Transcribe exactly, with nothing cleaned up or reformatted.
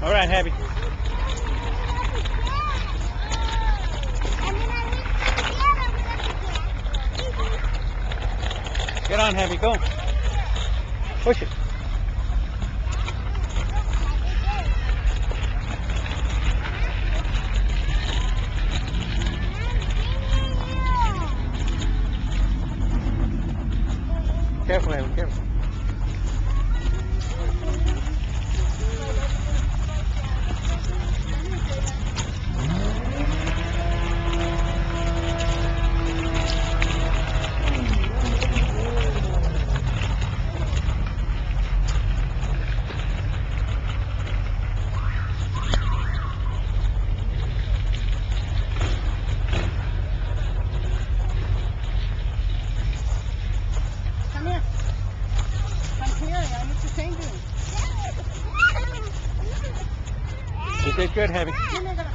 All right, Happy. Get on, Happy. Go. Push it. Careful, Happy. Careful. Come here. Come here. I want to change you. You did good, Happy. Come here,